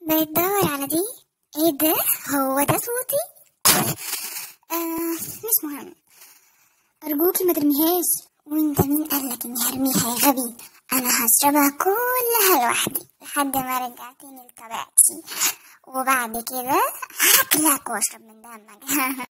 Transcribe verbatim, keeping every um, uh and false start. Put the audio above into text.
بتدور على دي؟ ايه ده؟ هو ده صوتي؟ آه مش مهم. ارجوكي ما ترميهاش. وانت مين قالك اني هرميها يا غبي؟ انا هشربها كلها لوحدي لحد ما رجعتني لطبيعتي، وبعد كده هاكلك واشرب من دمك.